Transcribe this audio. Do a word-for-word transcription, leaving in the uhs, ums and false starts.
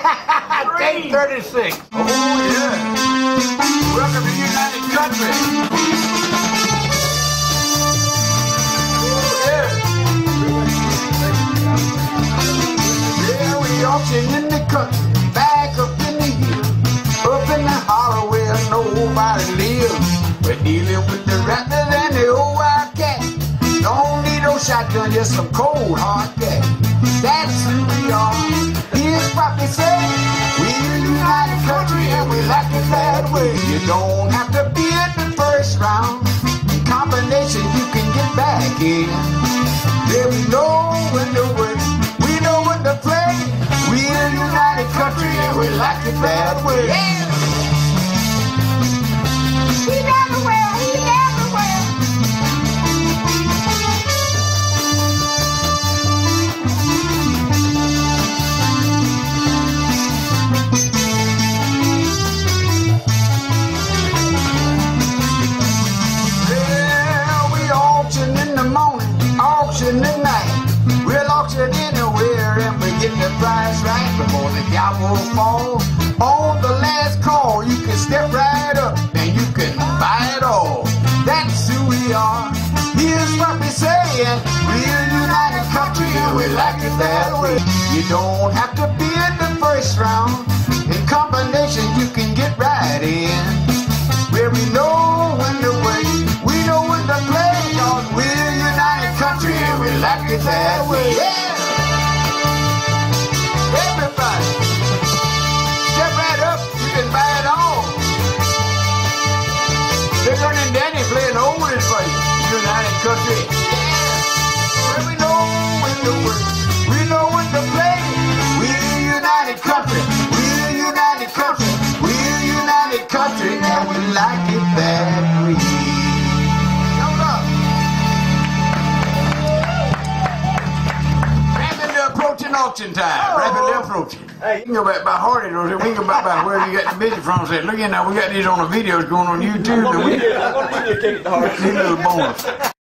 Day thirty-six. Oh, yeah. Welcome to the United Country. Oh, yeah. Yeah, we auction in the country, back up in the hill, up in the hollow where nobody lives. We're dealing with the raptors and the old wildcat. Don't need no shotgun, just some cold hard cat. That's who we are. Here's what they say. We're a united country and we like it that way. You don't have to be in the first round. In combination you can get back in. Yeah, we know when to work, we know when to play. We're a united country and we like it that way. Yeah. He's everywhere, he's everywhere. Auction tonight, we'll auction anywhere and we get the price right before the gavel falls. On the last call, you can step right up and you can buy it all. That's who we are. Here's what we say, and we're a united country and we like it that way. You don't have to be in the first round. In combination, you can get right in. Where we know when to wait, we know when to play, cause we're a united country and we like it that way. Yeah! Everybody, step right up, you can buy it all. They're turning Danny playing oldies for you. United country. Yeah! Where we know when to work, we know when to play. We're a united country, we're a united country, we're a united country and we like it that way. Hold up. Rapidly approaching auction time. Oh. Rapidly approaching. Hey, you can go back by Hardy, or we can go back by where you got the business from. Say, look, you know, we got these on the videos going on YouTube. I'm going to give you a kick at the Hardy. These little bonus.